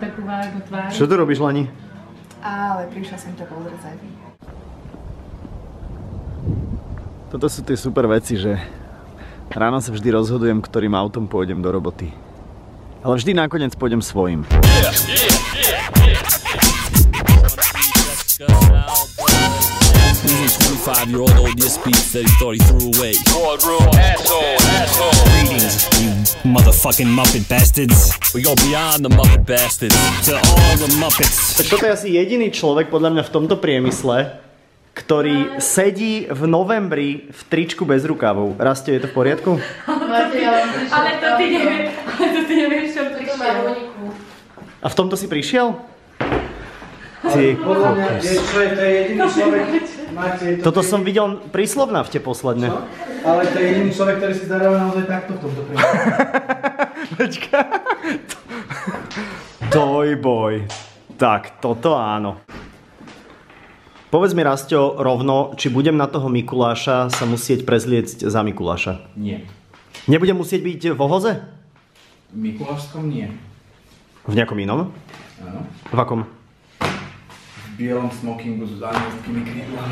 takú tvár. Čo tu robíš, Lani? Ale prišla som ťa pozrieť. Toto sú tie super veci, že ráno sa vždy rozhodujem, ktorým autom pôjdem do roboty. Ale vždy nakoniec pôjdem svojím. Losing 25-year-old old DSP said he thought he threw away. Greetings, you motherfucking Muppet bastards. We go beyond the Muppet bastards to all the Muppets. Tak toto je asi jediný človek, podľa mňa, v tomto priemysle, ktorý sedí v novembri v tričku bez rukávov. Rastie, je to v poriadku? Ale to ty nevieš, čo prišiel. A v tomto si prišiel? Ty Podľa mňa, to je jediný človek, máte... Toto som videl príslovná v te posledne. No, ale to je jediný človek, ktorý si zarába naozaj takto v tomto prípade. Počka. Toj boj. Tak, toto áno. Povedz mi, Rasťo, rovno, či budem na toho Mikuláša sa musieť prezliecť za Mikuláša? Nie. Nebudem musieť byť v ohoze? V Mikulášskom nie. V nejakom inom? Áno. V akom? V bielom smokingu s anielskými krídlami.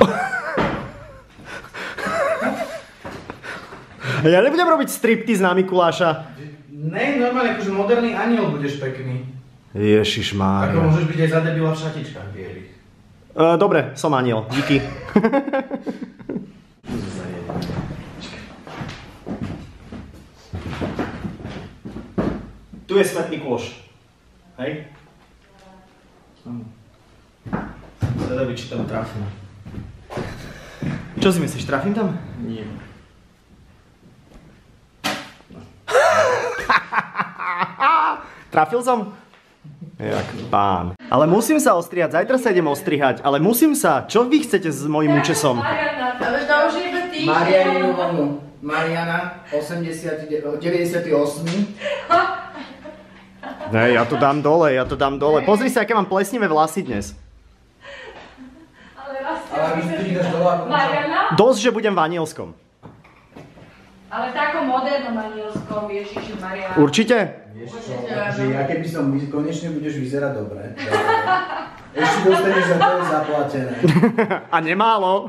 Ja nebudem robiť striptease na Mikuláša. Ne, normálne, akože moderný aniel budeš pekný. Ježišmária. Ako môžeš byť aj za debila v šatičkách bielých. Dobre, som aniel, díky. Tu je smetný kôš. Hej? Zvedavý, či tam trafím. Čo si myslíš, trafím tam? Nie. Trafil som? Jak pán. Ale musím sa ostrihať, zajtra sa idem ostrihať, ale musím sa. Čo vy chcete s mojím účesom? Mariana, 98. Ne, ja to dám dole, Pozri sa, aké mám plesnivé vlasy dnes. Ale aby si ty dáš dole ako... Dosť, že budem v anielskom. Ale v takom modernom anielskom, Ježiši Maria. Určite? Vieš čo, že ja keby som konečne budeš vyzerať dobre. Ešte dostaneš za to zaplatené. A nemálo.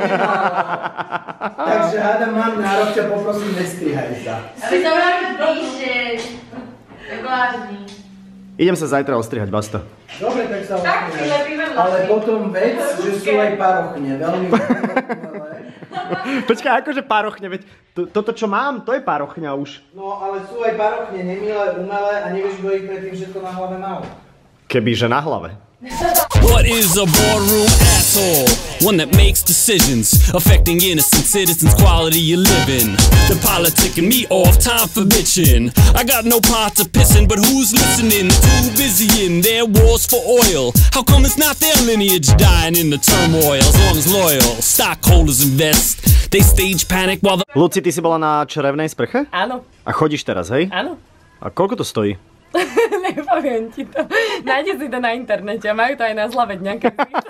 Takže hádam, mám nárok, ťa poprosím, nestrihaj sa. Si to rád píšeš. Tak vážni. Idem sa zajtra ostrihať, basta. Dobre, tak sa Tak si lepíme vlasy. Ale potom vec, že sú aj parochne, veľmi umelé. Počkaj, akože parochne, veď toto čo mám, to je parochňa už. No, ale sú aj parochne, nemilé, umelé a nevieš, kto ich predtým všetko na hlave mal. Kebyže na hlave. What is a boardroom asshole? One that makes decisions affecting innocent citizens' quality of living. The politicking me off, time for bitching. I got no pot to piss in, but who's listening? Too busy in their wars for oil. How come it's not their lineage dying in the turmoil? As long as loyal stockholders invest, they stage panic while the... Luci, ty si bola na čerevnej sprche? Áno, A chodíš teraz, hej? áno. A koľko to stojí? Nepoviem ti to. Nájde si to na internete a majú to aj na zlave dňanke.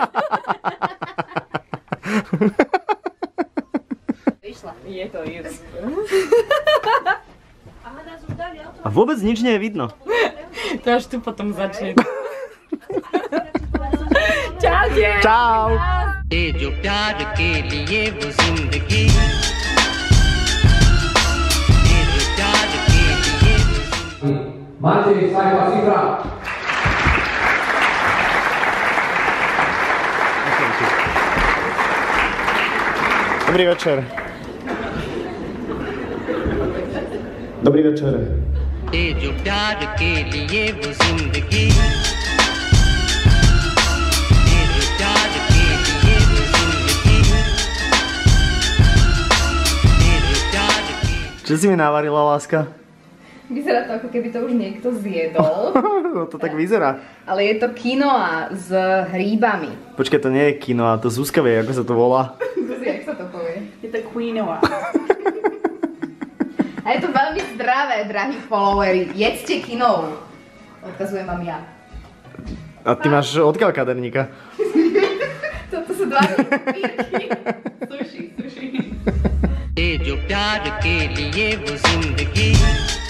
Je to Irsko. A vôbec nič nie je vidno. To až tu potom začne. Čaute! Čau! जो प्यार के लिए वो जिंदगी जो प्यार के लिए Matej, Sajfa, Cifra. Dobrý večer. Dobrý večer. जो प्यार के लिए वो जिंदगी जो प्यार के लिए वो जिंदगी जो प्यार के Čo si mi navarila, láska? Vyzerá to, ako keby to už niekto zjedol. No to tak vyzerá. Ale je to quinoa s hríbami. Počkaj, to nie je quinoa, to zúskavie, ako sa to volá. Jak sa to povie? Je to quinoa. A je to veľmi zdravé, drahí followeri. Jedzte quinoa. Odkazujem vám ja. A ty máš odkiaľ kaderníka? Toto sú dva papírky. Sushi. जो प्यार के लिए वो जिंदगी